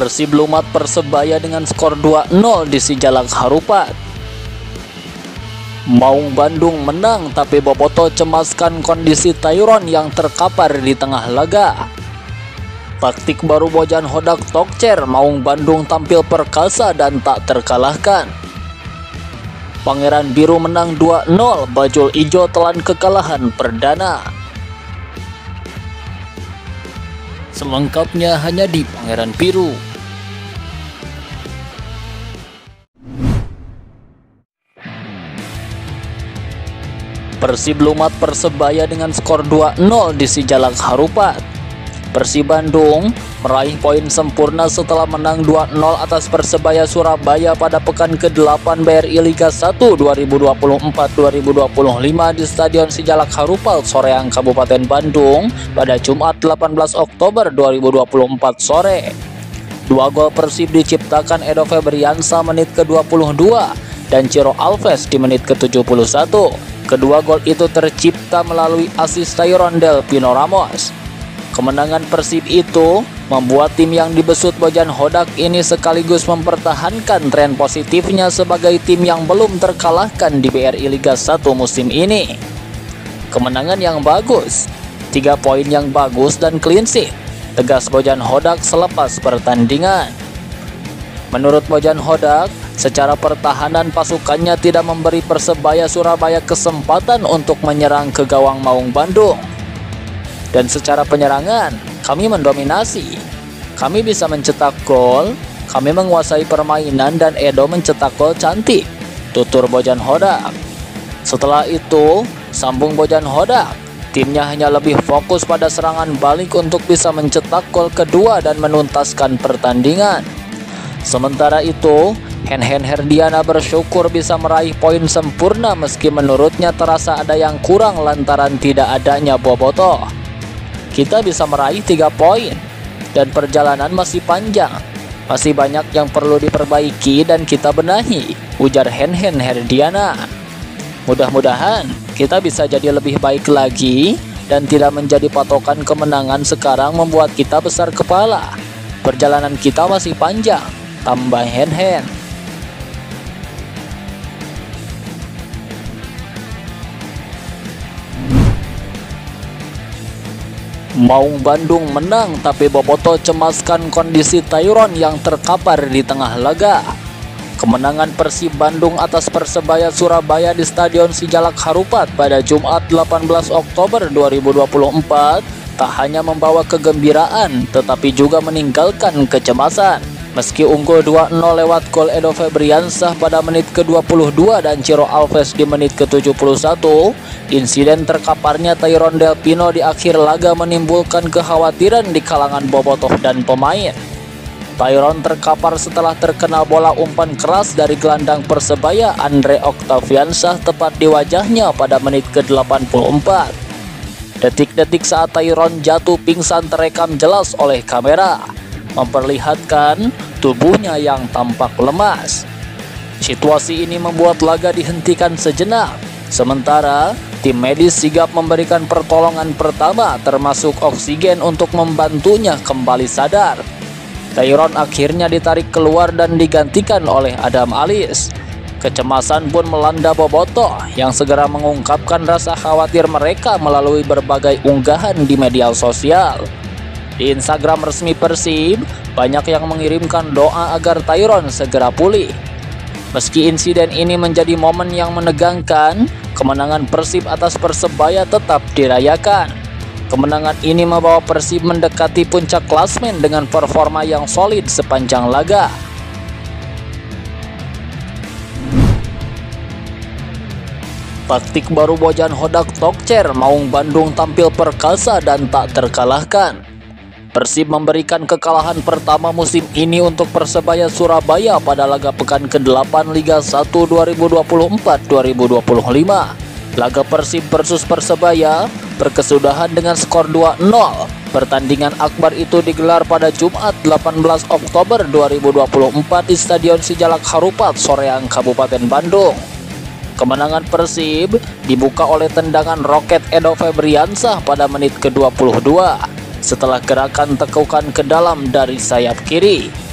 Persib lumat Persebaya dengan skor 2-0 di Sijalak Harupat. Maung Bandung menang tapi Bobotoh cemaskan kondisi Tyron yang terkapar di tengah laga. Taktik baru Bojan Hodak Tokcer, Maung Bandung tampil perkasa dan tak terkalahkan. Pangeran Biru menang 2-0, Bajul Ijo telan kekalahan perdana. Selengkapnya hanya di Pangeran Biru. Persib lumat Persebaya dengan skor 2-0 di Sijalak Harupat. Persib Bandung meraih poin sempurna setelah menang 2-0 atas Persebaya Surabaya pada pekan ke-8 BRI Liga 1 2024-2025 di Stadion Sijalak Harupat, Soreang, Kabupaten Bandung pada Jumat 18 Oktober 2024 sore. Dua gol Persib diciptakan Edo Febriansa menit ke-22 dan Ciro Alves di menit ke-71. Kedua gol itu tercipta melalui asis Tyron Del Pino Ramos. Kemenangan Persib itu membuat tim yang dibesut Bojan Hodak ini sekaligus mempertahankan tren positifnya sebagai tim yang belum terkalahkan di BRI Liga 1 musim ini. Kemenangan yang bagus, 3 poin yang bagus dan clean sheet, tegas Bojan Hodak selepas pertandingan. Menurut Bojan Hodak, secara pertahanan pasukannya tidak memberi Persebaya Surabaya kesempatan untuk menyerang ke gawang Maung Bandung. Dan secara penyerangan, kami mendominasi. Kami bisa mencetak gol, kami menguasai permainan dan Edo mencetak gol cantik, tutur Bojan Hodak. Setelah itu, sambung Bojan Hodak, timnya hanya lebih fokus pada serangan balik untuk bisa mencetak gol kedua dan menuntaskan pertandingan. Sementara itu, Henhen Herdiana bersyukur bisa meraih poin sempurna meski menurutnya terasa ada yang kurang lantaran tidak adanya Bobotoh. Kita bisa meraih 3 poin dan perjalanan masih panjang. Masih banyak yang perlu diperbaiki dan kita benahi, ujar Henhen Herdiana. Mudah-mudahan kita bisa jadi lebih baik lagi dan tidak menjadi patokan kemenangan sekarang membuat kita besar kepala. Perjalanan kita masih panjang, tambah Henhen. Maung Bandung menang tapi Bobotoh cemaskan kondisi Tyron yang terkapar di tengah laga. Kemenangan Persib Bandung atas Persebaya Surabaya di Stadion Sijalak Harupat pada Jumat 18 Oktober 2024 tak hanya membawa kegembiraan tetapi juga meninggalkan kecemasan. Meski unggul 2-0 lewat gol Edo Febriansa pada menit ke-22 dan Ciro Alves di menit ke-71, insiden terkaparnya Tyron Del Pino di akhir laga menimbulkan kekhawatiran di kalangan Bobotoh dan pemain. Tyron terkapar setelah terkena bola umpan keras dari gelandang Persebaya Andre Octaviansyah tepat di wajahnya pada menit ke-84. Detik-detik saat Tyron jatuh pingsan terekam jelas oleh kamera, memperlihatkan tubuhnya yang tampak lemas. Situasi ini membuat laga dihentikan sejenak. Sementara tim medis sigap memberikan pertolongan pertama termasuk oksigen untuk membantunya kembali sadar. Tyron akhirnya ditarik keluar dan digantikan oleh Adam Alis. Kecemasan pun melanda Bobotoh yang segera mengungkapkan rasa khawatir mereka melalui berbagai unggahan di media sosial. Di Instagram resmi Persib, banyak yang mengirimkan doa agar Tyron segera pulih. Meski insiden ini menjadi momen yang menegangkan, kemenangan Persib atas Persebaya tetap dirayakan. Kemenangan ini membawa Persib mendekati puncak klasmen dengan performa yang solid sepanjang laga. Taktik baru Bojan Hodak Tokcer, Maung Bandung tampil perkasa dan tak terkalahkan. Persib memberikan kekalahan pertama musim ini untuk Persebaya Surabaya pada laga pekan ke-8 Liga 1 2024-2025. Laga Persib versus Persebaya berkesudahan dengan skor 2-0. Pertandingan akbar itu digelar pada Jumat 18 Oktober 2024 di Stadion Sijalak Harupat, Soreang, Kabupaten Bandung. Kemenangan Persib dibuka oleh tendangan roket Edo Febriansa pada menit ke-22 setelah gerakan tekukan ke dalam dari sayap kiri.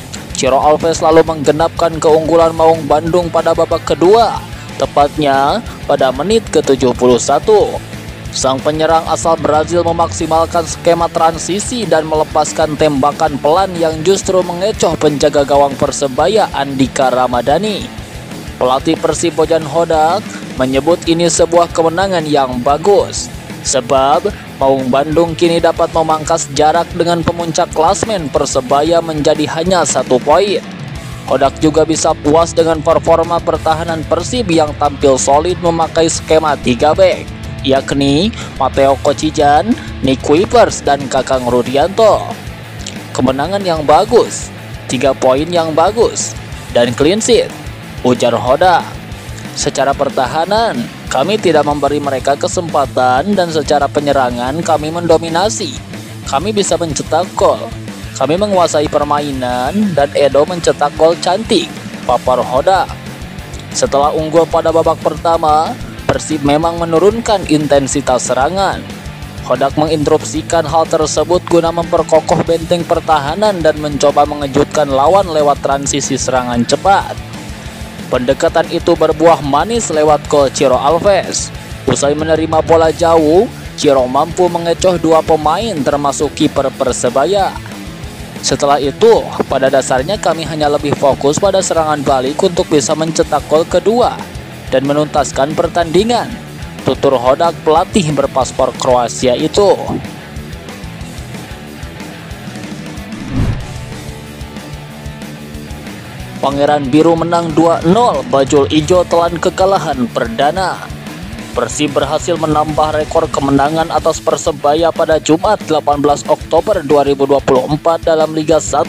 Ciro Alves lalu menggenapkan keunggulan Maung Bandung pada babak kedua, tepatnya pada menit ke-71. Sang penyerang asal Brazil memaksimalkan skema transisi dan melepaskan tembakan pelan yang justru mengecoh penjaga gawang Persebaya Andika Ramadhani. Pelatih Persib Bojan Hodak menyebut ini sebuah kemenangan yang bagus, sebab Maung Bandung kini dapat memangkas jarak dengan pemuncak klasmen Persebaya menjadi hanya 1 poin. Hodak juga bisa puas dengan performa pertahanan Persib yang tampil solid memakai skema 3 back, yakni Matteo Kocijan, Nick Kuipers, dan Kakang Rudianto. Kemenangan yang bagus, 3 poin yang bagus, dan clean sheet, ujar Hodak. Secara pertahanan, kami tidak memberi mereka kesempatan dan secara penyerangan kami mendominasi. Kami bisa mencetak gol. Kami menguasai permainan dan Edo mencetak gol cantik, papar Hodak. Setelah unggul pada babak pertama, Persib memang menurunkan intensitas serangan. Hodak menginstruksikan hal tersebut guna memperkokoh benteng pertahanan dan mencoba mengejutkan lawan lewat transisi serangan cepat. Pendekatan itu berbuah manis lewat gol Ciro Alves. Usai menerima bola jauh, Ciro mampu mengecoh 2 pemain termasuk kiper Persebaya. Setelah itu, pada dasarnya kami hanya lebih fokus pada serangan balik untuk bisa mencetak gol kedua dan menuntaskan pertandingan, tutur Hodak pelatih berpaspor Kroasia itu. Pangeran Biru menang 2-0, Bajul Ijo telan kekalahan perdana. Persib berhasil menambah rekor kemenangan atas Persebaya pada Jumat 18 Oktober 2024 dalam Liga 1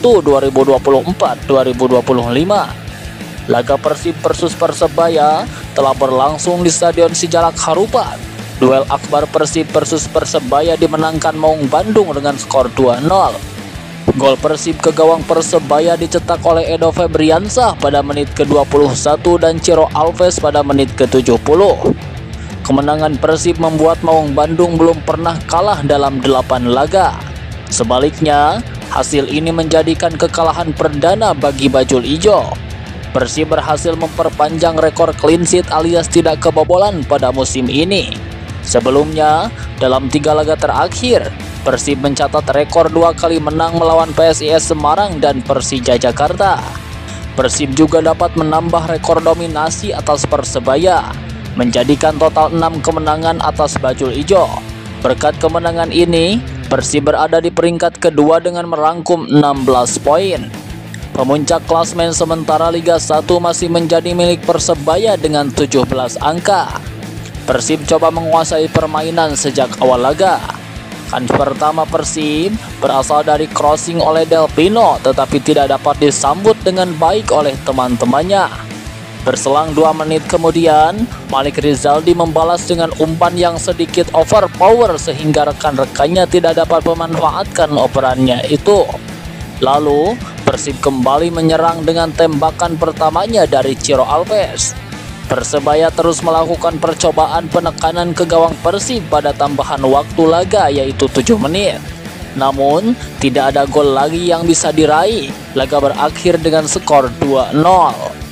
2024-2025. Laga Persib versus Persebaya telah berlangsung di Stadion Sijalak Harupat. Duel akbar Persib versus Persebaya dimenangkan Maung Bandung dengan skor 2-0. Gol Persib ke gawang Persebaya dicetak oleh Edo Febriansah pada menit ke-21 dan Ciro Alves pada menit ke-70. Kemenangan Persib membuat Maung Bandung belum pernah kalah dalam 8 laga. Sebaliknya, hasil ini menjadikan kekalahan perdana bagi Bajul Ijo. Persib berhasil memperpanjang rekor clean sheet alias tidak kebobolan pada musim ini. Sebelumnya, dalam 3 laga terakhir, Persib mencatat rekor 2 kali menang melawan PSIS Semarang dan Persija Jakarta. Persib juga dapat menambah rekor dominasi atas Persebaya, menjadikan total 6 kemenangan atas Bajul Ijo. Berkat kemenangan ini, Persib berada di peringkat kedua dengan merangkum 16 poin. Pemuncak klasmen sementara Liga 1 masih menjadi milik Persebaya dengan 17 angka. Persib coba menguasai permainan sejak awal laga. Kans pertama Persib berasal dari crossing oleh Del Pino, tetapi tidak dapat disambut dengan baik oleh teman-temannya. Berselang 2 menit kemudian, Malik Rizaldi membalas dengan umpan yang sedikit overpower sehingga rekan-rekannya tidak dapat memanfaatkan operannya itu. Lalu, Persib kembali menyerang dengan tembakan pertamanya dari Ciro Alves. Persebaya terus melakukan percobaan penekanan ke gawang Persib pada tambahan waktu laga yaitu 7 menit. Namun, tidak ada gol lagi yang bisa diraih. Laga berakhir dengan skor 2-0.